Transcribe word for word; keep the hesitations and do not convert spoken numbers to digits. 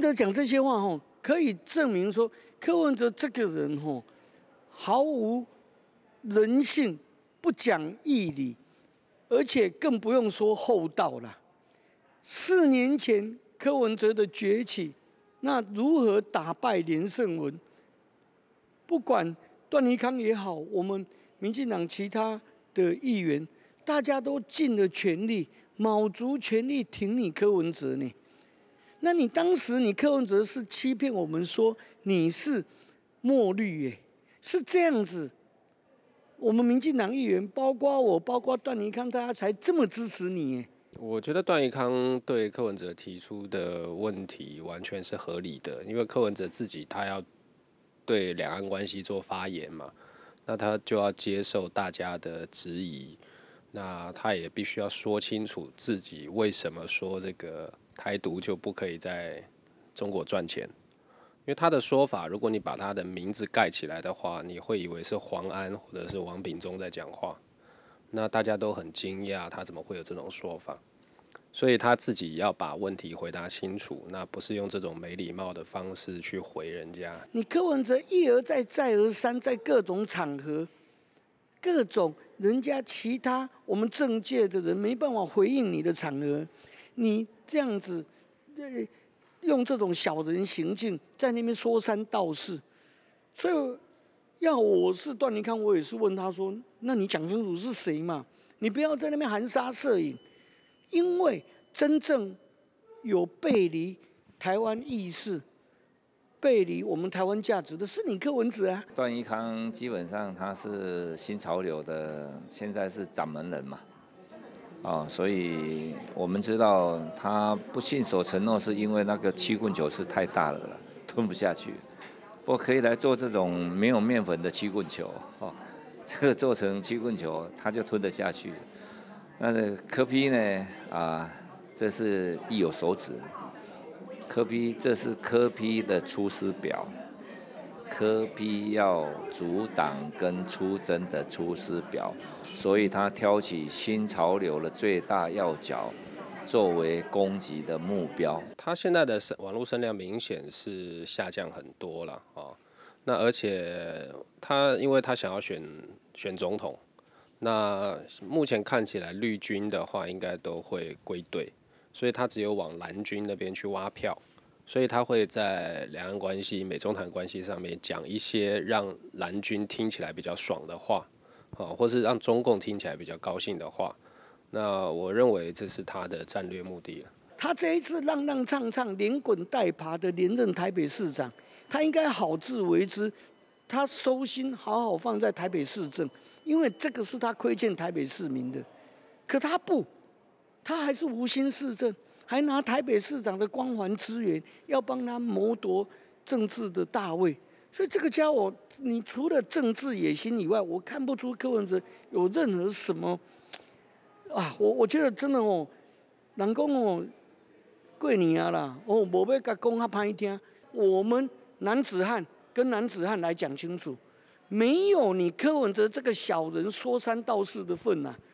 哲讲这些话吼，可以证明说柯文哲这个人吼毫无人性，不讲义理，而且更不用说厚道了。四年前柯文哲的崛起，那如何打败连胜文？不管段宜康也好，我们民进党其他的议员，大家都尽了全力，卯足全力挺你柯文哲呢。那你当时你柯文哲是欺骗我们说你是墨绿耶，是这样子。我们民进党议员，包括我，包括段宜康，大家才这么支持你耶。 我觉得段宜康对柯文哲提出的问题完全是合理的，因为柯文哲自己他要对两岸关系做发言嘛，那他就要接受大家的质疑，那他也必须要说清楚自己为什么说这个台独就不可以在中国赚钱。因为他的说法，如果你把他的名字盖起来的话，你会以为是黄安或者是王炳忠在讲话，那大家都很惊讶，他怎么会有这种说法？所以他自己要把问题回答清楚，那不是用这种没礼貌的方式去回人家。 你柯文哲一而再再而三在各种场合、各种人家其他我们政界的人没办法回应你的场合，你这样子用这种小人行径在那边说三道四，所以要我是段宜康，我也是问他说：“那你讲清楚是谁嘛？你不要在那边含沙射影。”因为真正有背离台湾意识、背离我们台湾价值的是你柯文哲啊。 段宜康基本上他是新潮流的，现在是掌门人嘛，哦，所以我们知道他不信守承诺，是因为那个七棍球是太大了啦，吞不下去。不过可以来做这种没有面粉的七棍球，哦，这个做成七棍球，他就吞得下去。那柯 P 呢？啊，这是意有所指。柯 P 这是柯 P 的出师表，柯 P 要阻挡跟出征的出师表，所以他挑起新潮流的最大要角，作为攻击的目标。 他现在的网络声量明显是下降很多了啊。那而且他因为他想要选选总统。那目前看起来绿军的话应该都会归队，所以他只有往蓝军那边去挖票，所以他会在两岸关系、美中台关系上面讲一些让蓝军听起来比较爽的话，或是让中共听起来比较高兴的话。那我认为这是他的战略目的了。 他这一次浪浪唱唱、连滚带爬的连任台北市长，他应该好自为之。他收心好好放在台北市政，因为这个是他亏欠台北市民的。可他不，他还是无心市政，还拿台北市长的光环资源要帮他谋夺政治的大位。所以这个家伙，你除了政治野心以外，我看不出柯文哲有任何什么啊。我我觉得真的哦，人讲哦，过年啊啦，哦，无要甲讲较歹听，我们男子汉。跟男子汉来讲清楚，没有你柯文哲这个小人说三道四的份啊！